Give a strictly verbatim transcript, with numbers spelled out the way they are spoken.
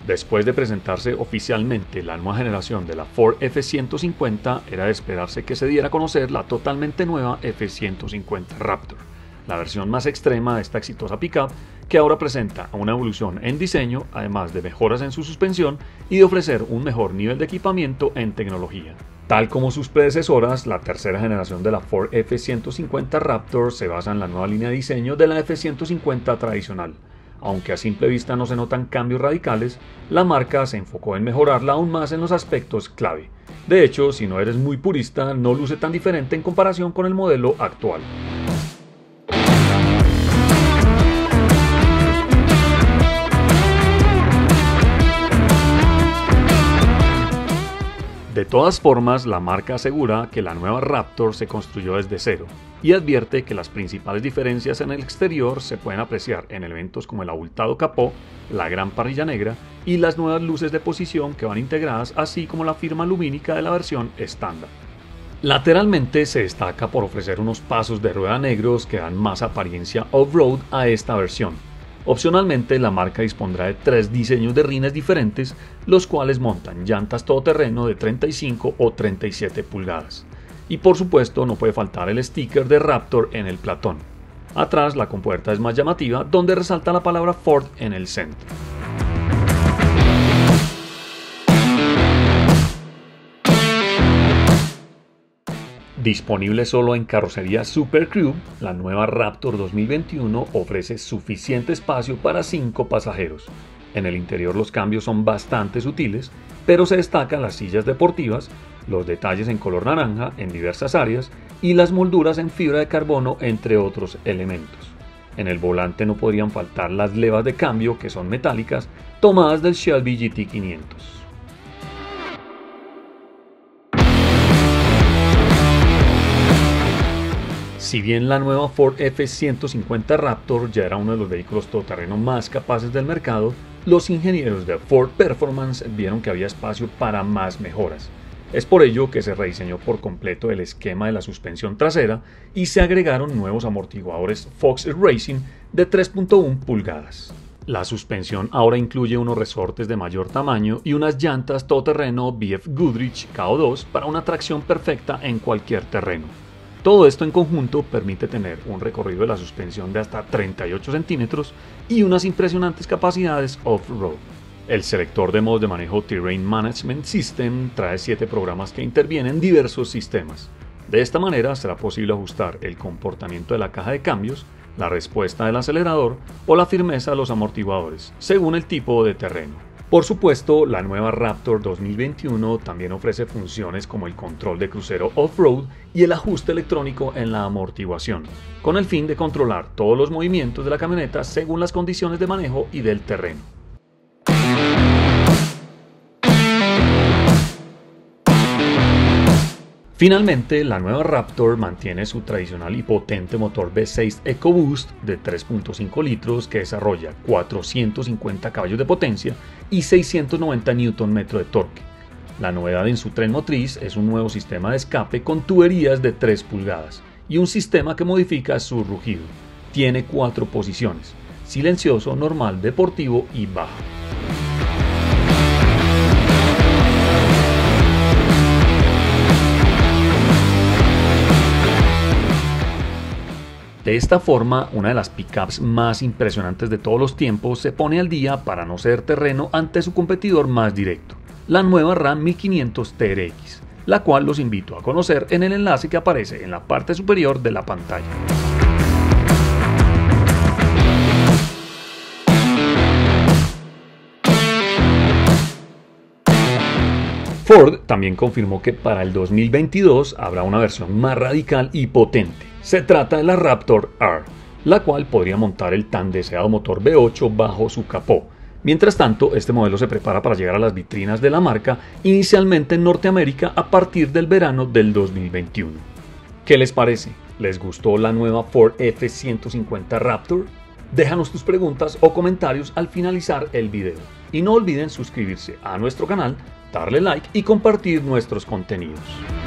Después de presentarse oficialmente la nueva generación de la Ford F ciento cincuenta, era de esperarse que se diera a conocer la totalmente nueva F ciento cincuenta Raptor, la versión más extrema de esta exitosa pickup, que ahora presenta una evolución en diseño, además de mejoras en su suspensión y de ofrecer un mejor nivel de equipamiento en tecnología. Tal como sus predecesoras, la tercera generación de la Ford F ciento cincuenta Raptor se basa en la nueva línea de diseño de la F ciento cincuenta tradicional. Aunque a simple vista no se notan cambios radicales, la marca se enfocó en mejorarla aún más en los aspectos clave. De hecho, si no eres muy purista, no luce tan diferente en comparación con el modelo actual. De todas formas, la marca asegura que la nueva Raptor se construyó desde cero y advierte que las principales diferencias en el exterior se pueden apreciar en elementos como el abultado capó, la gran parrilla negra y las nuevas luces de posición que van integradas, así como la firma lumínica de la versión estándar. Lateralmente se destaca por ofrecer unos pasos de rueda negros que dan más apariencia off-road a esta versión. Opcionalmente, la marca dispondrá de tres diseños de rines diferentes, los cuales montan llantas todoterreno de treinta y cinco o treinta y siete pulgadas. Y por supuesto no puede faltar el sticker de Raptor en el platón. Atrás la compuerta es más llamativa, donde resalta la palabra Ford en el centro. Disponible solo en carrocería Super Crew, la nueva Raptor dos mil veintiuno ofrece suficiente espacio para cinco pasajeros. En el interior los cambios son bastante sutiles, pero se destacan las sillas deportivas, los detalles en color naranja en diversas áreas y las molduras en fibra de carbono, entre otros elementos. En el volante no podrían faltar las levas de cambio, que son metálicas, tomadas del Shelby G T quinientos. Si bien la nueva Ford F ciento cincuenta Raptor ya era uno de los vehículos todoterreno más capaces del mercado, los ingenieros de Ford Performance vieron que había espacio para más mejoras. Es por ello que se rediseñó por completo el esquema de la suspensión trasera y se agregaron nuevos amortiguadores Fox Racing de tres punto uno pulgadas. La suspensión ahora incluye unos resortes de mayor tamaño y unas llantas todoterreno B F Goodrich K O dos para una tracción perfecta en cualquier terreno. Todo esto en conjunto permite tener un recorrido de la suspensión de hasta treinta y ocho centímetros y unas impresionantes capacidades off-road. El selector de modos de manejo Terrain Management System trae siete programas que intervienen en diversos sistemas. De esta manera será posible ajustar el comportamiento de la caja de cambios, la respuesta del acelerador o la firmeza de los amortiguadores, según el tipo de terreno. Por supuesto, la nueva Raptor dos mil veintiuno también ofrece funciones como el control de crucero off-road y el ajuste electrónico en la amortiguación, con el fin de controlar todos los movimientos de la camioneta según las condiciones de manejo y del terreno. Finalmente, la nueva Raptor mantiene su tradicional y potente motor V seis EcoBoost de tres punto cinco litros que desarrolla cuatrocientos cincuenta caballos de potencia y seiscientos noventa newton metros de torque. La novedad en su tren motriz es un nuevo sistema de escape con tuberías de tres pulgadas y un sistema que modifica su rugido. Tiene cuatro posiciones: silencioso, normal, deportivo y bajo. De esta forma, una de las pickups más impresionantes de todos los tiempos se pone al día para no ceder terreno ante su competidor más directo, la nueva Ram mil quinientos T R X, la cual los invito a conocer en el enlace que aparece en la parte superior de la pantalla. Ford también confirmó que para el dos mil veintidós habrá una versión más radical y potente. Se trata de la Raptor R, la cual podría montar el tan deseado motor V ocho bajo su capó. Mientras tanto, este modelo se prepara para llegar a las vitrinas de la marca, inicialmente en Norteamérica a partir del verano del dos mil veintiuno. ¿Qué les parece? ¿Les gustó la nueva Ford F ciento cincuenta Raptor? Déjanos tus preguntas o comentarios al finalizar el video. Y no olviden suscribirse a nuestro canal, darle like y compartir nuestros contenidos.